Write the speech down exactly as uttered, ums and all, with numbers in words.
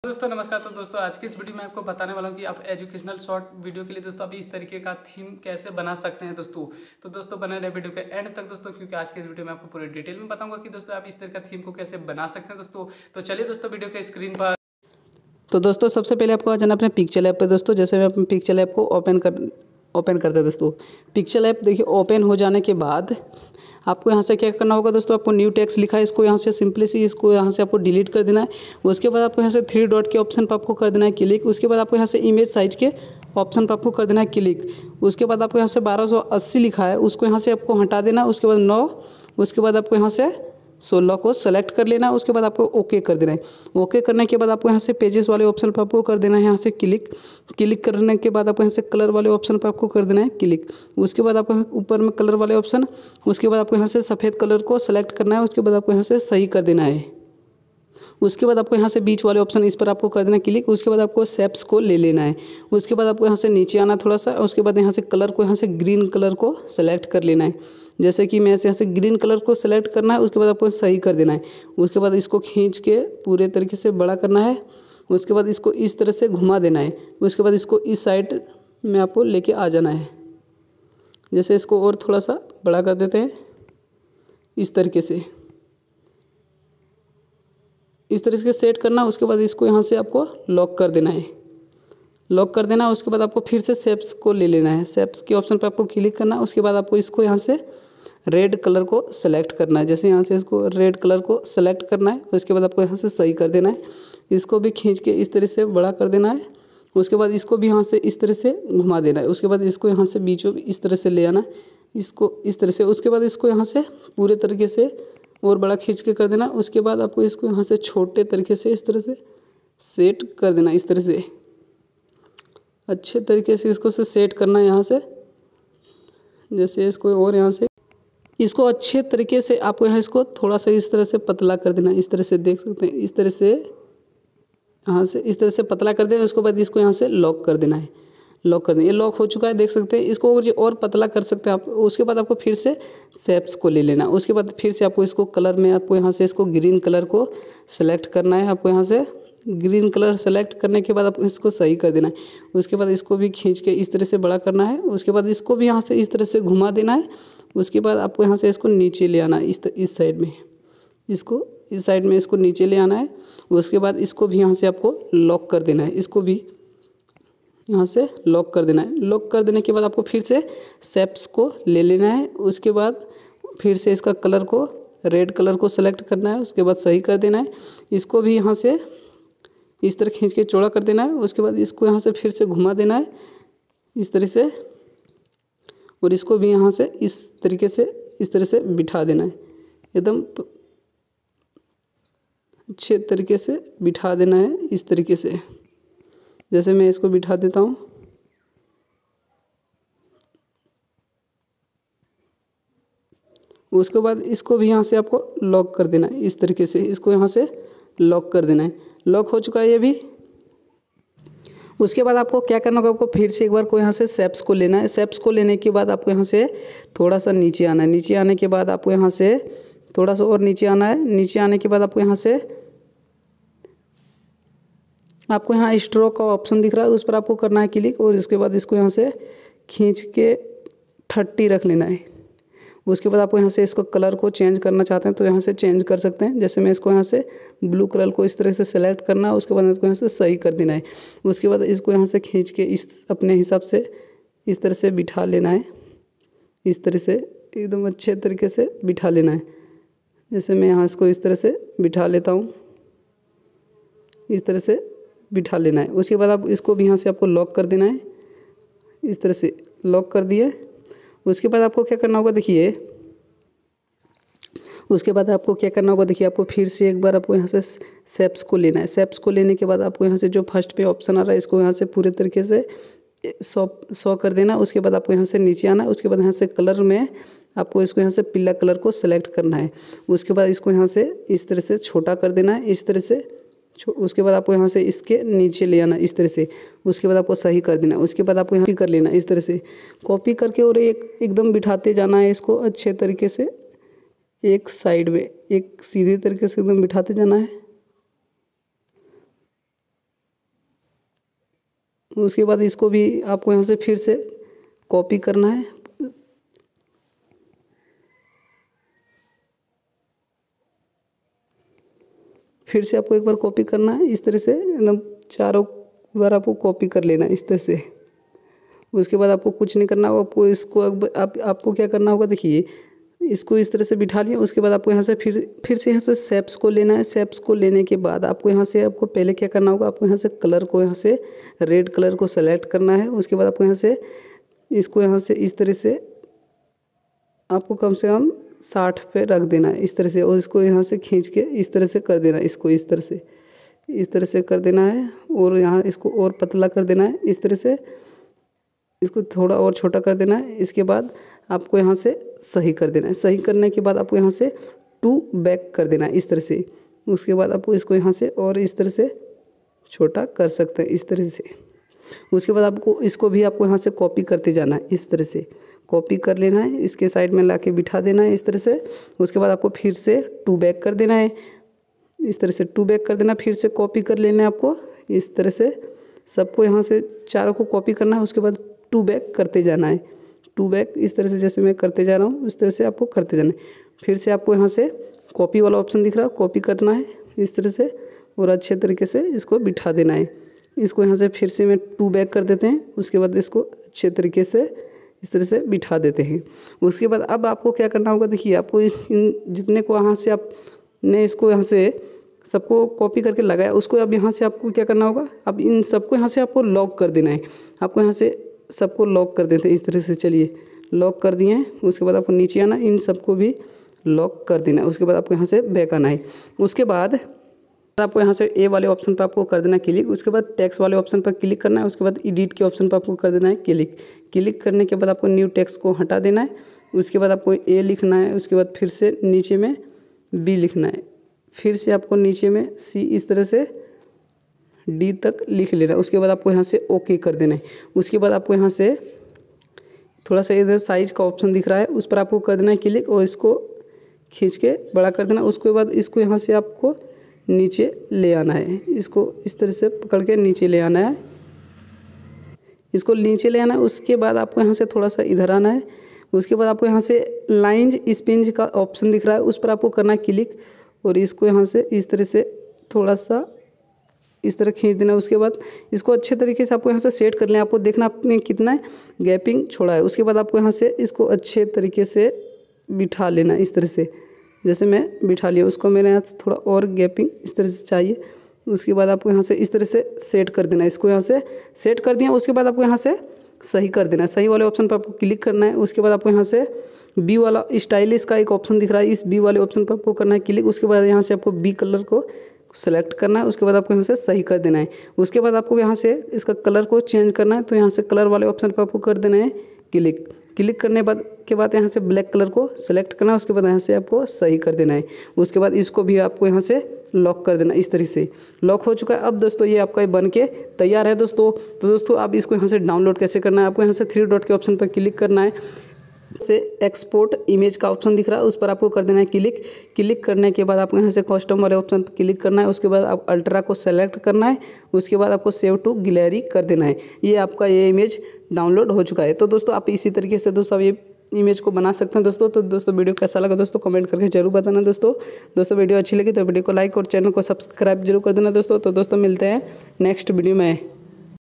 दोस्तों नमस्कार। तो दोस्तों आज की इस वीडियो में आपको बताने वाला हूँ कि आप एजुकेशनल शॉर्ट वीडियो के लिए दोस्तों अभी इस तरीके का थीम कैसे बना सकते हैं दोस्तों। तो दोस्तों बने रहे वीडियो के एंड तक दोस्तों, क्योंकि आज की इस वीडियो में आपको पूरी डिटेल में बताऊंगा कि दोस्तों आप इस तरह का थीम को कैसे बना सकते हैं दोस्तों। तो चलिए दोस्तों वीडियो के स्क्रीन पर। तो दोस्तों सबसे पहले आपको आ जाना अपने पिक्चर ऐप पे। दोस्तों जैसे मैं अपने पिक्चर ऐप को ओपन कर ओपन करते हैं दोस्तों। पिक्चर ऐप देखिए ओपन हो जाने के बाद आपको यहाँ से क्या करना होगा दोस्तों, आपको न्यू टेक्स्ट लिखा है, इसको यहाँ से सिंपली सी इसको यहाँ से आपको डिलीट कर देना है। उसके बाद आपको यहाँ से थ्री डॉट के ऑप्शन पर आपको कर देना है क्लिक। उसके बाद आपको यहाँ से इमेज साइज के ऑप्शन पर आपको कर देना है क्लिक। उसके बाद आपको यहाँ से बारह सौ अस्सी लिखा है, उसको यहाँ से आपको हटा देना। उसके बाद नौ, उसके बाद आपको यहाँ से सोलह को सेलेक्ट कर लेना है। उसके बाद आपको ओके कर देना है। ओके करने के बाद आपको यहाँ से पेजेस वाले ऑप्शन पर आपको कर देना है यहाँ से क्लिक। क्लिक करने के बाद आपको यहाँ से कलर वाले ऑप्शन पर आपको कर देना है क्लिक। उसके बाद आपको ऊपर में कलर वाले ऑप्शन, उसके बाद आपको यहाँ से सफ़ेद कलर को सेलेक्ट करना है। उसके बाद आपको यहाँ से सही कर देना है। उसके बाद आपको यहाँ से बीच वाले ऑप्शन इस पर आपको कर देना क्लिक। उसके बाद आपको शेप्स को ले लेना है। उसके बाद आपको यहाँ से नीचे आना थोड़ा सा। उसके बाद यहाँ से कलर को यहाँ से ग्रीन कलर को सेलेक्ट कर लेना है। जैसे कि मैं यहाँ से ग्रीन कलर को सेलेक्ट करना है। उसके बाद आपको सही कर देना है। उसके बाद इसको खींच के पूरे तरीके से बड़ा करना है। उसके बाद इसको इस तरह से घुमा देना है। उसके बाद इसको इस साइड में आपको लेके आ जाना है। जैसे इसको और थोड़ा सा बड़ा कर देते हैं इस तरीके से, इस तरीके से सेट करना। उसके बाद इसको यहाँ से आपको लॉक कर देना है। लॉक कर देना। उसके बाद आपको फिर से शेप्स को ले लेना है। शेप्स के ऑप्शन पर आपको क्लिक करना है। उसके बाद आपको इसको यहाँ से रेड कलर को सेलेक्ट करना है। जैसे यहाँ से इसको रेड कलर को सेलेक्ट करना है। उसके बाद आपको यहाँ से सही कर देना है। इसको भी खींच के इस तरह से बड़ा कर देना है। उसके बाद इसको भी यहाँ से इस तरह से घुमा देना है। उसके बाद इसको यहाँ से बीचों इस तरह से ले आना है, इसको इस तरह से। उसके बाद इसको यहाँ से पूरे तरीके से और बड़ा खींच के कर देना। उसके बाद आपको इसको यहाँ से छोटे तरीके से इस तरह से सेट कर देना। इस तरह से अच्छे तरीके से इसको से सेट करना है यहाँ से। जैसे इसको और यहाँ से इसको अच्छे तरीके से आपको यहाँ इसको थोड़ा सा इस तरह से पतला कर देना है। इस तरह से देख सकते हैं, इस तरह से यहाँ से इस तरह से पतला कर देना। उसके बाद इसको यहाँ से लॉक कर देना है। लॉक कर दें, ये लॉक हो चुका है देख सकते हैं। इसको और और पतला कर सकते हैं आप। उसके बाद आपको फिर से शेप्स को ले लेना। उसके बाद फिर से आपको इसको कलर में आपको यहाँ से इसको ग्रीन कलर को सेलेक्ट करना है। आपको यहाँ से ग्रीन कलर सेलेक्ट करने के बाद आपको इसको सही कर देना है। उसके बाद इसको भी खींच के इस तरह से बड़ा करना है। उसके बाद इसको भी यहाँ से इस तरह से घुमा देना है। उसके बाद आपको यहाँ से इसको नीचे ले आना है, इस इस साइड में, इसको इस साइड में इसको नीचे ले आना है। उसके बाद इसको भी यहाँ से आपको लॉक कर देना है। इसको भी यहाँ से लॉक कर देना है। लॉक कर देने के बाद आपको फिर से शेप्स को ले लेना है। उसके बाद फिर से इसका कलर को रेड कलर को सेलेक्ट करना है। उसके बाद सही कर देना है। इसको भी यहाँ से इस तरह खींच के चौड़ा कर देना है। उसके बाद इसको यहाँ से फिर से घुमा देना है इस तरह से, और इसको भी यहाँ से इस तरीके से इस तरह से बिठा देना है। एकदम अच्छे तरीके से बिठा देना है इस तरीके से। जैसे मैं इसको बिठा देता हूँ। उसके बाद इसको भी यहाँ से आपको लॉक कर देना है इस तरीके से। इसको यहाँ से लॉक कर देना है। लॉक हो चुका है ये भी। उसके बाद आपको क्या करना होगा, आपको फिर से एक बार को यहाँ से शेप्स को लेना है। शेप्स को लेने के बाद आपको यहाँ से थोड़ा सा नीचे आना है। नीचे आने के बाद आपको यहाँ से थोड़ा सा और नीचे आना है। नीचे आने के बाद आपको यहाँ से आपको यहाँ स्ट्रोक का ऑप्शन दिख रहा है, उस पर आपको करना है क्लिक। और इसके बाद इसको यहाँ से खींच के थर्टी रख लेना है। उसके बाद आपको यहाँ से इसको कलर को चेंज करना चाहते हैं तो यहाँ से चेंज कर सकते हैं। जैसे मैं इसको यहाँ से ब्लू कलर को इस तरह से सेलेक्ट करना है। उसके बाद इसको यहाँ से सही कर देना है। उसके बाद इसको यहाँ से खींच के इस अपने हिसाब से इस तरह से बिठा लेना है। इस तरह से एकदम अच्छे तरीके से बिठा लेना है। जैसे मैं यहाँ इसको इस तरह से बिठा लेता हूँ, इस तरह से बिठा लेना है। उसके बाद आप इसको भी यहाँ से आपको लॉक कर देना है। इस तरह से लॉक कर दिए। उसके बाद आपको क्या करना होगा देखिए, उसके बाद आपको क्या करना होगा देखिए, आपको फिर से एक बार आपको यहाँ से शेप्स को लेना है। शेप्स को लेने के बाद आपको यहाँ से जो फर्स्ट पे ऑप्शन आ रहा है इसको यहाँ से पूरे तरीके से सौ सौ कर देना। उसके बाद आपको यहाँ से नीचे आना है। उसके बाद यहाँ से कलर में आपको इसको यहाँ से पीला कलर को सेलेक्ट करना है। उसके बाद इसको यहाँ से इस तरह से छोटा कर देना है इस तरह से। उसके बाद आपको यहाँ से इसके नीचे ले आना इस तरह से। उसके बाद आपको सही कर देना। उसके बाद आपको यहाँ कॉपी कर लेना इस तरह से, कॉपी करके और एक एकदम बिठाते जाना है इसको अच्छे तरीके से। एक साइड में एक सीधे तरीके से एकदम बिठाते जाना है। उसके बाद इसको भी आपको यहाँ से फिर से कॉपी करना है। फिर से आपको एक बार कॉपी करना है, इस तरह से एकदम चारों बार आपको कॉपी कर लेना है इस तरह से। उसके बाद आपको कुछ नहीं करना होगा, आपको इसको आप आपको क्या करना होगा, देखिए इसको इस तरह से बिठा लिया। उसके बाद आपको यहाँ से फिर फिर से यहाँ से शेप्स को लेना है। शेप्स को लेने के बाद आपको यहाँ से आपको पहले क्या करना होगा, आपको यहाँ से कलर को यहाँ से रेड कलर को सेलेक्ट करना है। उसके बाद आपको यहाँ से इसको यहाँ से इस तरह से आपको कम से कम साठ पे रख देना है इस तरह से, और इसको यहाँ से खींच के इस तरह से कर देना है। इसको इस तरह से इस तरह से कर देना है, और यहाँ इसको और पतला कर देना है इस तरह से। इसको थोड़ा और छोटा कर देना है। इसके बाद आपको यहाँ से सही कर देना है। सही करने के बाद आपको यहाँ से टू बैक कर देना है इस तरह से। उसके बाद आपको इसको यहाँ से और इस तरह से छोटा कर सकते हैं इस तरह से। उसके बाद आपको इसको भी आपको यहाँ से कॉपी करते जाना है इस तरह से। कॉपी कर लेना है, इसके साइड में लाके बिठा देना है इस तरह से। उसके बाद आपको फिर से टू बैक कर देना है इस तरह से। टू बैक कर देना, फिर से कॉपी कर लेना है आपको इस तरह से। सबको यहाँ से चारों को कॉपी करना है। उसके बाद टू बैक करते जाना है। टू बैक इस तरह से जैसे मैं करते जा रहा हूँ उस तरह से आपको करते जाना है। फिर से आपको यहाँ से कॉपी वाला ऑप्शन दिख रहा है, कॉपी करना है इस तरह से, और अच्छे तरीके से इसको बिठा देना है। इसको यहाँ से फिर से मैं टू बैक कर देते हैं। उसके बाद इसको अच्छे तरीके से इस तरह से बिठा देते हैं। उसके बाद अब आपको क्या करना होगा, देखिए आपको इन जितने को यहाँ से आपने इसको यहाँ से सबको कॉपी करके लगाया, उसको अब यहाँ से आपको क्या करना होगा, अब इन सबको यहाँ से आपको लॉक कर देना है। आपको यहाँ से सबको लॉक कर देते हैं इस तरह से। चलिए लॉक कर दिए हैं। उसके बाद आपको नीचे आना, इन सबको भी लॉक कर देना है। उसके बाद आपको यहाँ से बैक आना है। उसके बाद आपको यहाँ से ए वाले ऑप्शन पर आपको कर देना है क्लिक। उसके बाद टेक्स्ट वाले ऑप्शन पर क्लिक करना है। उसके बाद एडिट के ऑप्शन पर आपको कर देना है क्लिक। क्लिक करने के बाद आपको न्यू टेक्स्ट को हटा देना है। उसके बाद आपको ए लिखना है। उसके बाद फिर से नीचे में बी लिखना है। फिर से आपको नीचे में सी इस तरह से डी तक लिख लेना है। उसके बाद आपको यहाँ से ओके कर देना है। उसके बाद आपको यहाँ से थोड़ा सा इधर साइज का ऑप्शन दिख रहा है, उस पर आपको कर देना है क्लिक, और इसको खींच के बड़ा कर देना। उसके बाद इसको यहाँ से आपको नीचे ले आना है। इसको इस तरह से पकड़ के नीचे ले आना है। इसको नीचे ले आना है। उसके बाद आपको यहाँ से थोड़ा सा इधर आना है। उसके बाद आपको यहाँ से लाइंज स्पिंज का ऑप्शन दिख रहा है, उस पर आपको करना है क्लिक, और इसको यहाँ से इस तरह से थोड़ा सा इस तरह खींच देना। उसके बाद इसको अच्छे तरीके से आपको यहाँ से सेट कर लें। आपको देखना आपने कितना गैपिंग छोड़ा है। उसके बाद आपको यहाँ से इसको अच्छे तरीके से बिठा लेना इस तरह से, जैसे मैं बिठा लिया। उसको मेरे यहाँ थोड़ा और गैपिंग इस तरह से चाहिए। उसके बाद आपको यहाँ से इस तरह से सेट कर देना है। इसको यहाँ से सेट कर दिया। उसके बाद आपको यहाँ से सही कर देना है। सही वाले ऑप्शन पर आपको क्लिक करना है। उसके बाद आपको यहाँ से बी वाला स्टाइलिश का एक ऑप्शन दिख रहा है, इस बी वाले ऑप्शन पर आपको करना है क्लिक। उसके बाद यहाँ से आपको बी कलर को सेलेक्ट करना है। उसके बाद आपको यहाँ से सही कर देना है। उसके बाद आपको यहाँ से इसका कलर को चेंज करना है, तो यहाँ से कलर वाले ऑप्शन पर आपको कर देना है क्लिक। क्लिक करने बाद के बाद यहाँ से ब्लैक कलर को सेलेक्ट करना है। उसके बाद यहाँ से आपको सही कर देना है। उसके बाद इसको भी आपको यहाँ से लॉक कर देना इस तरह से। लॉक हो चुका है। अब दोस्तों ये आपका बन के तैयार है दोस्तों। तो दोस्तों आप इसको यहाँ से डाउनलोड कैसे करना है, आपको यहाँ से थ्री डॉट के ऑप्शन पर क्लिक करना है। से एक्सपोर्ट इमेज का ऑप्शन दिख रहा है, उस पर आपको कर देना है क्लिक। क्लिक करने के बाद आपको यहाँ से कस्टम वाले ऑप्शन पर क्लिक करना है। उसके बाद आप अल्ट्रा को सेलेक्ट करना है। उसके बाद आपको सेव टू गैलरी कर देना है। ये आपका ये इमेज डाउनलोड हो चुका है। तो दोस्तों आप इसी तरीके से दोस्तों आप ये इमेज को बना सकते हैं दोस्तों। तो दोस्तों वीडियो कैसा लगा दोस्तों कमेंट करके जरूर बताना दोस्तों। दोस्तों वीडियो अच्छी लगी तो वीडियो को लाइक और चैनल को सब्सक्राइब जरूर कर देना दोस्तों। तो दोस्तों मिलते हैं नेक्स्ट वीडियो में।